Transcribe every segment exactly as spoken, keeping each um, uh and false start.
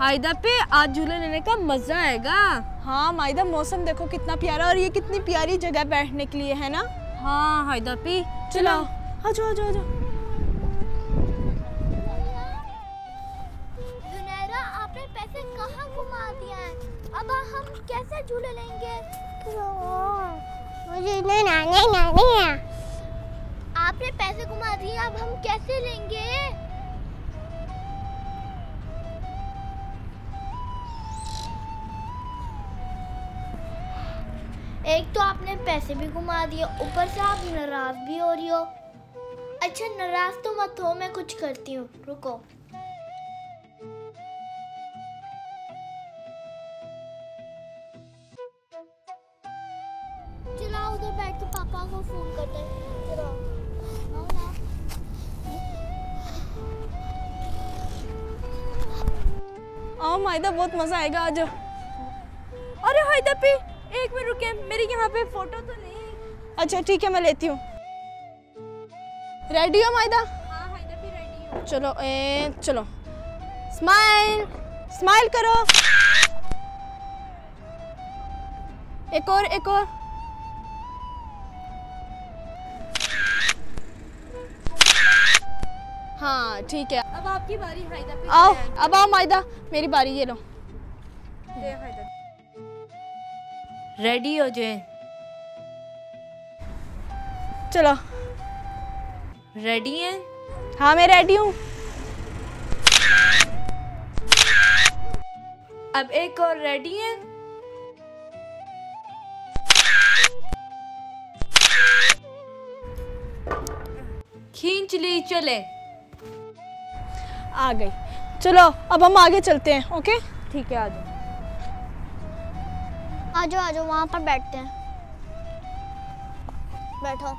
हायदा पे आज झूला लेने का मजा आएगा। हाँ मायदा, मौसम देखो कितना प्यारा और ये कितनी प्यारी जगह बैठने के लिए है ना। हाँ हायदा पे चलो आ जाओ आ जाओ आ जाओ। जुनैरा, आपने पैसे कहाँ घुमा दिया है? अब हम कैसे झूले लेंगे? मुझे नाने नाने आपने पैसे घुमा दिए, अब हम कैसे लेंगे? एक तो आपने पैसे भी घुमा दिए, ऊपर से आप नाराज भी हो रही हो। अच्छा नाराज तो मत हो, मैं कुछ करती हूँ, रुको। चलो उधर बैठ के पापा को फोन करते हैं। चलो आओ ना। आओ मायदा, बहुत मजा आएगा, आ जाओ। अरे हायदा पे एक मिनट रुके, मेरी यहाँ पे फोटो तो नहीं। अच्छा ठीक है, मैं लेती हूँ। रेडी हो मायदा? हाँ हायदा पे रेडी हूँ। चलो ए चलो, स्माइल स्माइल करो। एक और एक और। हाँ ठीक है, अब आपकी बारी हायदा पे। आओ अब आओ मायदा, मेरी बारी, ये लो। दे हायदा। रेडी हो जाए। चलो रेडी हैं? हाँ मैं रेडी हूँ। अब एक और, रेडी हैं? खींच ली, चले। आ गई। चलो अब हम आगे चलते हैं। ओके ठीक है, आ जाओ। आ जाओ आ जाओ, वहाँ पर बैठते हैं। बैठो।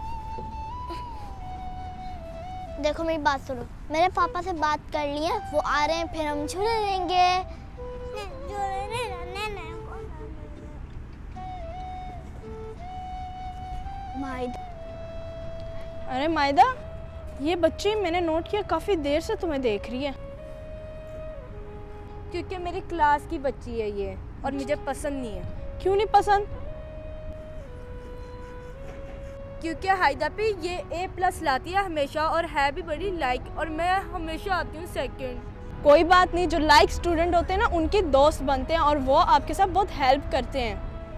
देखो मेरी बात सुनो, मेरे पापा से बात कर ली है, वो आ रहे हैं, फिर हम झूले लेंगे। मायदा, अरे मायदा, ये बच्ची मैंने नोट किया काफी देर से तुम्हें देख रही है। क्योंकि मेरी क्लास की बच्ची है ये, और मुझे पसंद नहीं है। क्यों नहीं पसंद? क्योंकि हायदा पे ये ए प्लस लाती है हमेशा और है भी बड़ी लाइक, और मैं हमेशा आती हूँ सेकंड। कोई बात नहीं, जो लाइक स्टूडेंट होते हैं ना उनके दोस्त बनते हैं और वो आपके साथ बहुत हेल्प करते हैं।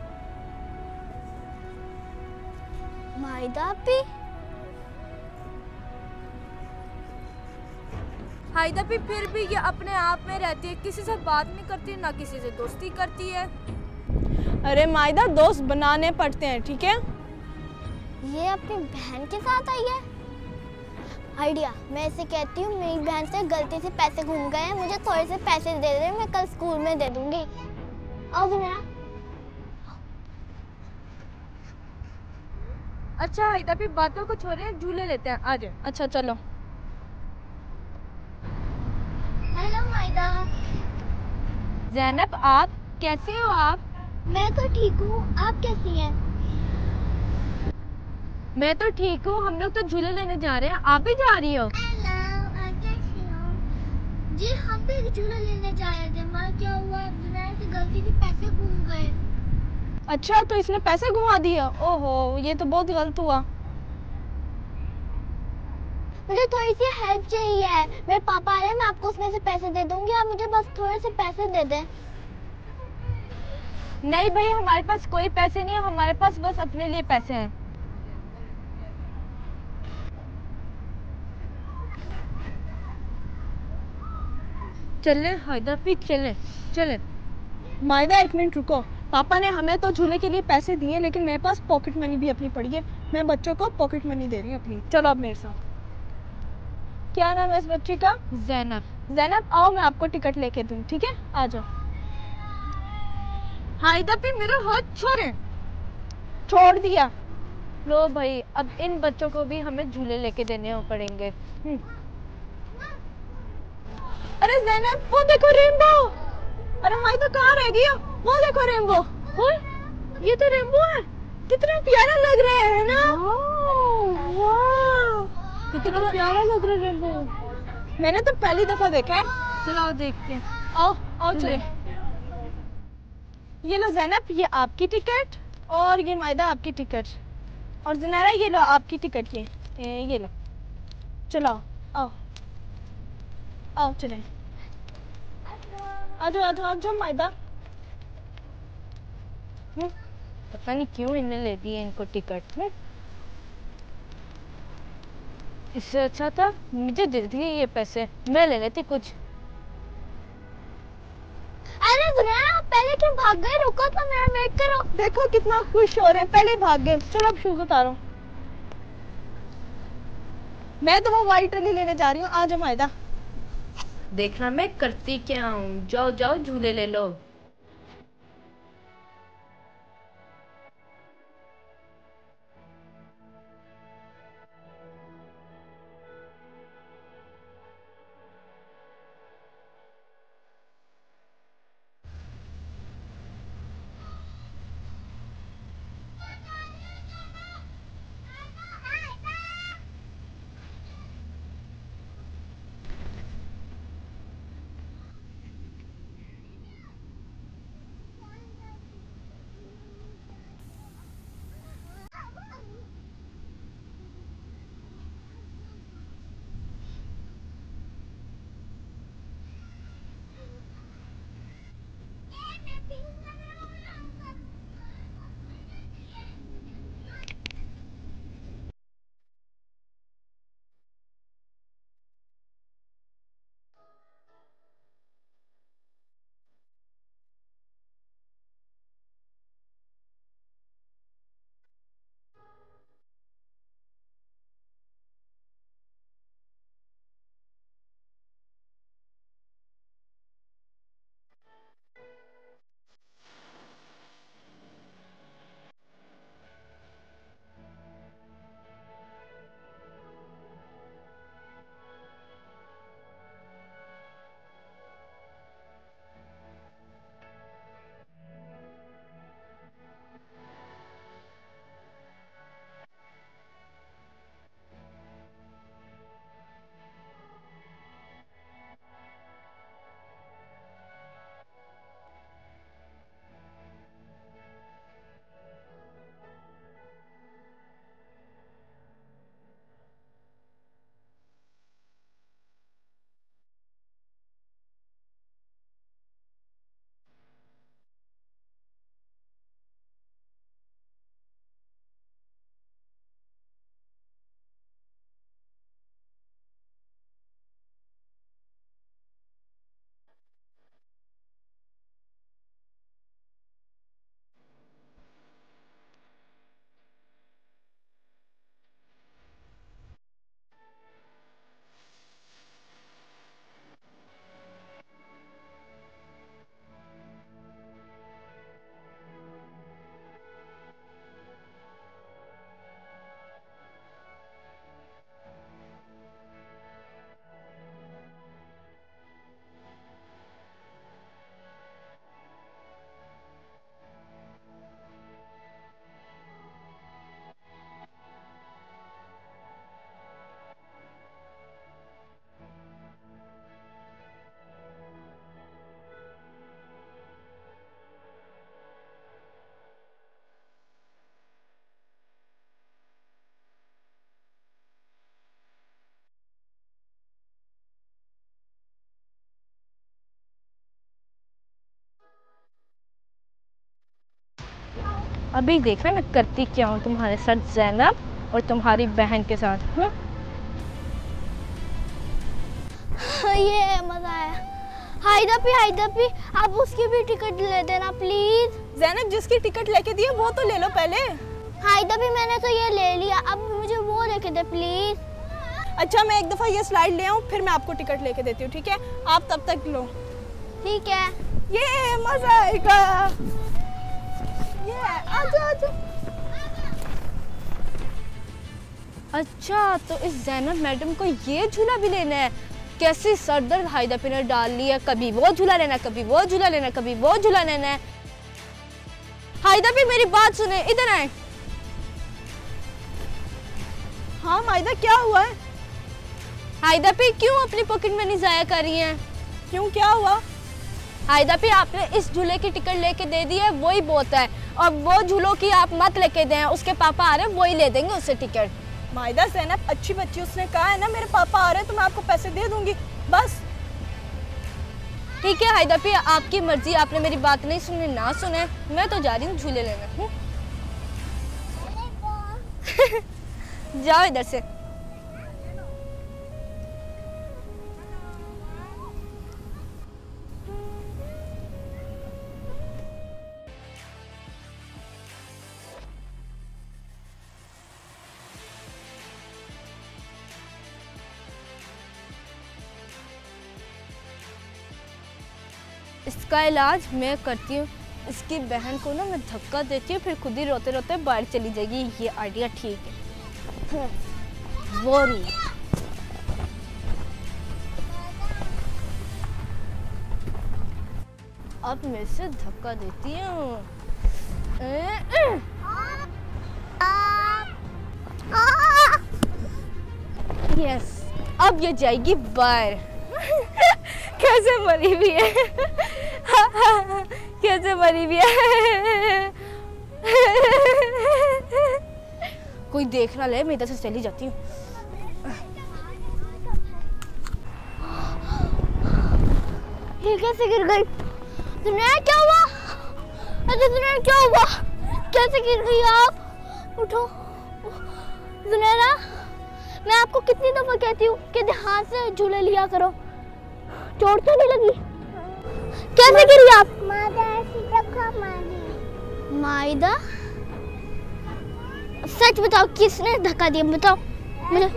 मायदा पे हायदा पे फिर भी ये अपने आप में रहती है, किसी से बात नहीं करती, ना किसी से दोस्ती करती है। अरे मायदा, दोस्त बनाने पड़ते हैं, ठीक है? ये अपनी बहन के साथ आई है। आइडिया, मैं इसे कहती हूँ मेरी बहन से गलती से पैसे घूम गए हैं, मुझे थोड़े से पैसे दे दे, मैं कल स्कूल में दे दूंगी। आओ मेरा। अच्छा हायदा पे बातों को छोड़े, झूले लेते हैं, आ जाओ। अच्छा चलो। हेलो मायदा। ज़ैनब, आप कैसे हो? आप? मैं तो ठीक हूँ, आप कैसी हैं? मैं तो ठीक हूँ, हम लोग तो झूले लेने जा रहे हैं, आप भी जा रही हो? हेलो, आप कैसी हो? जी हम भी झूला लेने जा रहे थे, मगर क्या हुआ, जुनैर से गलती से पैसे घूम गए। अच्छा, तो इसने पैसे घुमा दिए? ओहो, ये तो बहुत गलत हुआ। मुझे थोड़ी सी हेल्प चाहिए है, मेरे पापा आ रहे हैं, मैं आपको उसमें से पैसे दे दूंगी, आप मुझे बस थोड़े से पैसे दे दें। नहीं भाई, हमारे पास कोई पैसे नहीं है, हमारे पास बस अपने लिए पैसे हैं। चले हायदा पे, चले चले। मायदा एक मिनट रुको, पापा ने हमें तो झूले के लिए पैसे दिए, लेकिन मेरे पास पॉकेट मनी भी अपनी पड़ी है, मैं बच्चों को पॉकेट मनी दे रही हूँ अपनी। चलो अब मेरे साथ। क्या नाम है इस बच्ची का? ज़ैनब। ज़ैनब, आओ मैं आपको टिकट लेके दूँ, ठीक है? आ जाओ। हायदा पे मेरा हाथ छोड़े। छोड़ दिया। लो भाई, अब इन बच्चों को भी हमें झूले लेके देने पड़ेंगे। अरे ज़ैनब, वो देखो रेनबो। अरे मायदा कहाँ रह गई? वो देखो रेनबो। ये तो रेनबो है, कितना प्यारा लग रहा है ना? वाह, कितना प्यारा लग रहा है रेनबो। मैंने तो पहली दफा देखा है। चलो देखते हैं। आओ आओ चले। ये लो ज़ैनब, ये आपकी टिकट और ये मायदा आपकी टिकट और ज़ुनैरा ये लो आपकी टिकट। ये ए, ये लो चलो आओ आओ चले। आ जाओ आ जाओ आ जाओ मायदा। पता नहीं क्यों इन्हें ले दी है इनको टिकट में। इससे अच्छा था मुझे दे दिए ये पैसे, मैं ले लेती कुछ। अरे ज़ुनैरा पहले क्यों भाग गए? रुको तो मेरा वेट करो। देखो कितना खुश हो रहे हैं, पहले भाग गए। चलो अब शूज उतारो। मैं तो वो वाइट ट्रेली लेने जा रही हूँ। आ जाओ मायदा। देखना मैं करती क्या हूँ। जाओ जाओ झूले ले लो। अभी देखना मैं करती क्या हूँ तुम्हारे साथ ज़ैनब और तुम्हारी बहन के साथ। हाँ ये मजा आया। हाइदा भी हाइदा भी आप उसकी भी टिकट ले देना प्लीज। ज़ैनब जिसकी टिकट लेके दी है वो तो ले लो पहले। हाइदा भी मैंने तो ये ले लिया, अब मुझे वो लेके दे प्लीज। अच्छा मैं एक दफा ये स्लाइड ले आऊँ फिर मैं आपको टिकट लेके देती हूँ, ठीक है? आप तब तक लो। ठीक है। ये मजा आएगा। ये आजा आजा। अच्छा तो इस ज़ैनब मैडम को ये झूला भी लेना है। कैसी सरदर्द हाइदा पे ने डाल लिया। कभी वो झूला लेना, कभी वो झूला लेना, कभी वो झूला लेना है। हाइदा भी मेरी बात सुने, इधर आए। हाँ मायदा क्या हुआ है? हाइदा पे क्यों अपनी पॉकेट मनी जाया कर रही हैं? क्यों क्या हुआ? हायदा भी आपने इस झूले की टिकट लेके दे दी है, वही बहुत है। और वो झूलों की आप मत लेके दें, उसके पापा आ रहे हैं, वही ले देंगे उससे टिकट। माहिदा ज़ैनब अच्छी बच्ची, उसने कहा है ना मेरे पापा आ रहे हैं तो मैं आपको पैसे दे दूंगी, बस। ठीक है हायदा भी, आपकी मर्जी, आपने मेरी बात नहीं सुनी ना सुने, मैं तो जा रही हूँ झूले लेने। हूँ जाओ इधर से। इसका इलाज मैं करती हूँ। इसकी बहन को ना मैं धक्का देती हूँ, फिर खुद ही रोते रोते बाहर चली जाएगी। ये आइडिया ठीक है। वो नहीं, अब मैं इसे धक्का देती हूँ। यस, अब ये जाएगी बाहर। कैसे मरी हुई है, कैसे मरी हुई है। कोई देख ना ले, मैं इधर से चली जाती हूँ। ये कैसे गिर गई? दुनिया क्या हुआ? अरे दुनिया क्या हुआ? कैसे गिर गई आप? उठो दुनिया, मैं आपको कितनी दफा कहती हूँ कि ध्यान से झूले लिया करो। चोट तो नहीं लगी? कैसे गिरी आप? माहिदा, सच बताओ किसने धक्का दिया, बताओ मुझे।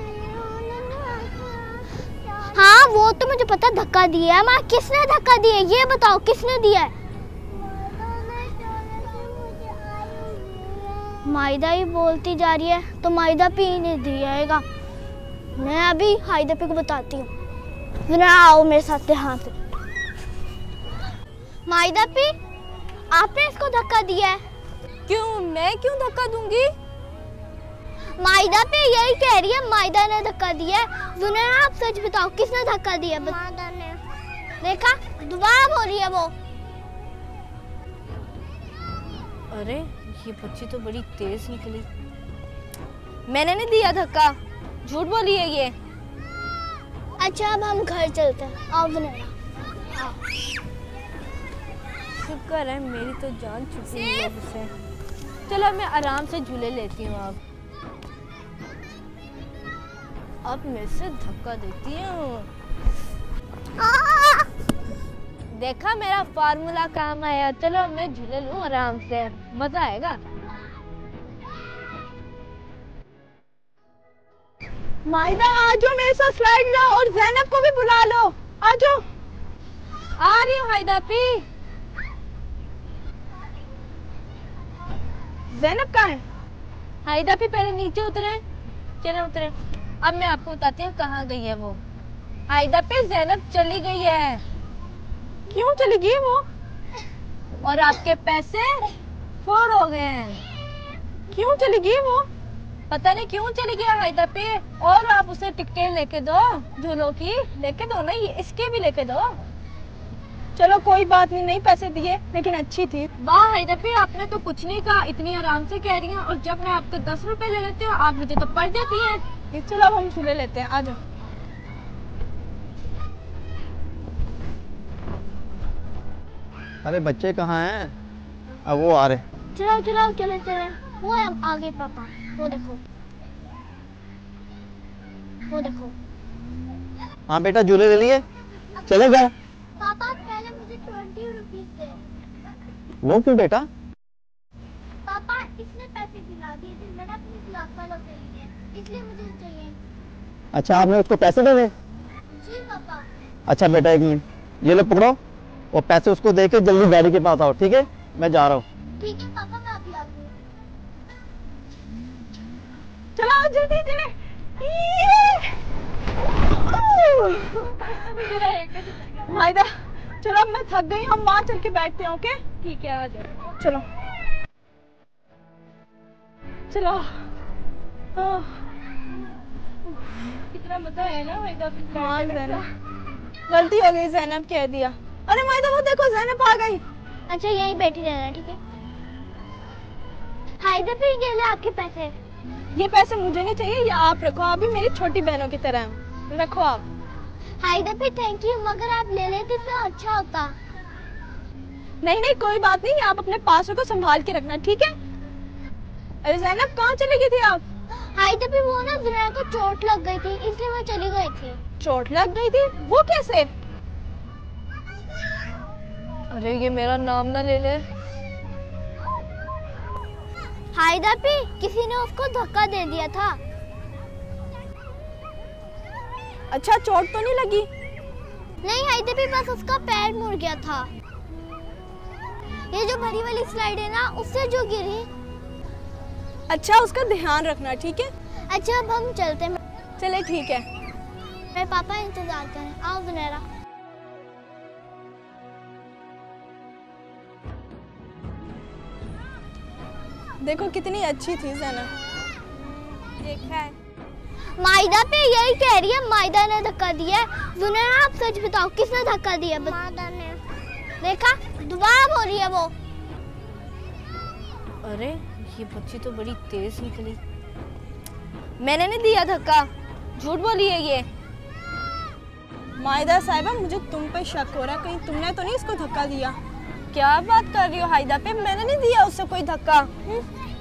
हाँ वो तो मुझे पता, धक्का दिया है, माँ किसने धक्का दिया ये बताओ, किसने दिया है? माहिदा ही बोलती जा रही है तो माहिदा भी नहीं दिएगा। मैं अभी हायदा पे को बताती हूँ। आओ मेरे साथ यहाँ से। माहिदा पी, आपने इसको धक्का दिया है। क्यों? मैं क्यों धक्का दूंगी? माहिदा पे यही कह रही है, माहिदा ने धक्का दिया है। जुनैर आप सच बताओ किसने धक्का दिया? माहिदा ने। देखा, दोबारा बोल रही है वो। अरे ये बच्ची तो बड़ी तेज निकली। मैंने नहीं दिया धक्का, झूठ बोली है ये। अच्छा अब हम घर चलते हैं। आओ जुनैर, आओ। शुक्र है मेरी तो जान छुटी है उससे। चलो मैं आराम से झूले लेती हूँ। अब अब मैं इसे धक्का देती हूँ। देखा मेरा फार्मूला काम आया। चलो मैं झूले लूँ आराम से, मजा आएगा। माहिदा आ जाओ मेरे साथ स्लाइड लो, और ज़ैनब को भी बुला लो। आ जाओ। आ रही हूँ हायदा पी। ज़ैनब कहाँ है? हायदा पी पहले नीचे उतरे, चलो उतरे। अब मैं आपको बताती हूँ कहाँ गई है वो। हायदा पे ज़ैनब चली गई है। क्यों चली गई वो? और आपके पैसे फोड़ हो गए हैं। क्यों चली गई वो? पता नहीं क्यों चली गया हायदा पे। और आप उसे टिकटें लेके दो, झूलों की लेके दो ना, ये इसके भी लेके दो। चलो कोई बात नहीं, नहीं पैसे दिए लेकिन अच्छी थी। वाह हायदा पे, आपने तो कुछ नहीं कहा, इतनी आराम से कह रही हैं। और जब मैं आपको दस रुपए ले लेती हूँ आप मुझे तो पड़ देती हैं। चलो अब हम झूले लेते हैं, आ जाओ। अरे बच्चे कहाँ हैं? अब वो आ रहे। चलो चलो चले चले। वो है आगे पापा, वो देखो, वो देखो। हाँ बेटा झूले ले लिए, चले गए। पापा पहले मुझे ट्वेंटी रुपीज दे। वो क्यों बेटा? पापा इसने पैसे दिला दिए थे, मैंने अपनी क्लास वालों से लिए, इसलिए मुझे चाहिए। अच्छा आपने उसको पैसे दे दे? जी पापा। अच्छा बेटा एक मिनट, ये लो पकड़ो, और पैसे उसको दे के जल्दी गाड़ी के पास आओ, ठीक है? मैं जा रहा हूँ। ठीक है पापा, मैं अभी आती हूँ। चलो जल्दी जल्दी। माहिदा चलो, अब मैं थक गई, हम वहाँ चल के बैठते हैं। ओके ठीक है, आ जाओ। चलो चलो। कितना मजा है ना हायदा पे। हाँ ज़ैनब, गलती हो गई ज़ैनब, कह दिया। अरे मायदा वो देखो ज़ैनब आ गई। अच्छा यहीं बैठी रहना ठीक है। हायदा फिर ये ले आपके पैसे। ये पैसे मुझे नहीं चाहिए, ये आप रखो, आप भी मेरी छोटी बहनों की तरह हैं, रखो आप। हायदा फिर थैंक यू, मगर आप ले लेते तो अच्छा होता। नहीं नहीं कोई बात नहीं, आप अपने पासों को संभाल के रखना ठीक है। अरे ज़ैनब कहाँ चली गई थी आप? हायदा फिर वो ना जुनैर को चोट लग गई थी इसलिए मैं चली गई थी। चोट लग गई थी? वो कैसे? अरे ये मेरा नाम ना ले ले। हायदा पे किसी ने उसको धक्का दे दिया था। अच्छा चोट तो नहीं लगी? नहीं हायदा पे बस उसका पैर मुड़ गया था। ये जो बड़ी वाली स्लाइड है ना उससे जो गिरी। अच्छा उसका ध्यान रखना ठीक है। अच्छा अब हम चलते हैं। चले ठीक है। मेरे पापा इंतजार कर रहे हैं, आओ जुनैरा। देखो कितनी अच्छी थी ज़ैनब। देखा है। मायदा पे यही कह रही है, मायदा ने धक्का दिया है। जुनैरा आप सच बताओ किसने धक्का दिया? मायदा ने। देखा दोबारा बोल रही है वो। अरे ये बच्ची तो बड़ी तेज निकली। मैंने नहीं दिया धक्का, झूठ बोली है ये। मायदा साहिबा मुझे तुम पे शक हो रहा है, कहीं तुमने तो नहीं इसको धक्का दिया? क्या बात कर रही हो हायदा पे, मैंने नहीं दिया उससे कोई धक्का। हुँ?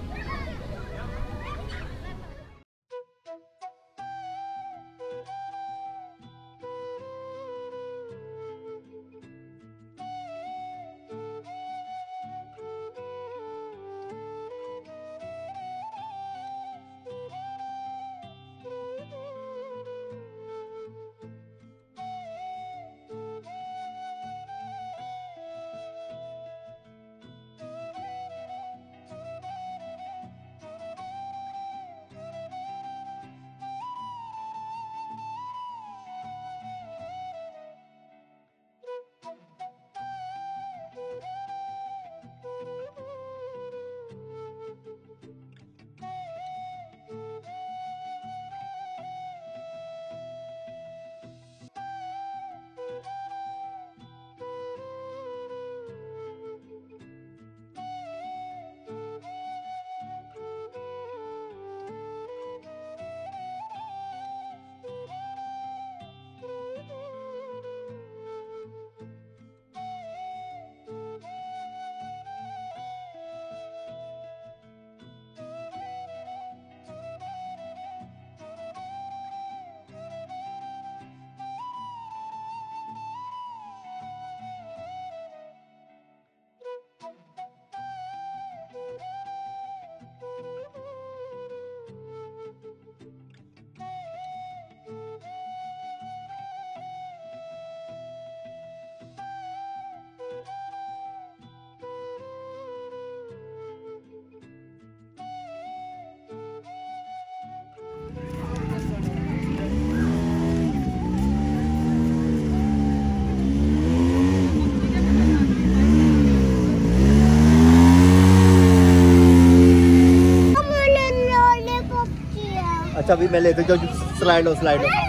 अच्छा अभी मैं लेते जाऊँ, स्लाइड हो स्लाइड हो।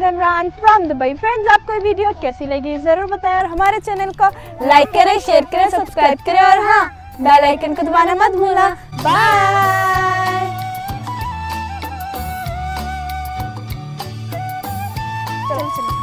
Imran from Dubai. फ्रेंड्स, आपको ये वीडियो कैसी लगी जरूर बताएं और हमारे चैनल को लाइक करें, शेयर करें, सब्सक्राइब करें और हाँ, बेल आइकन को दबाना मत भूलना। बाय। चलो चलो।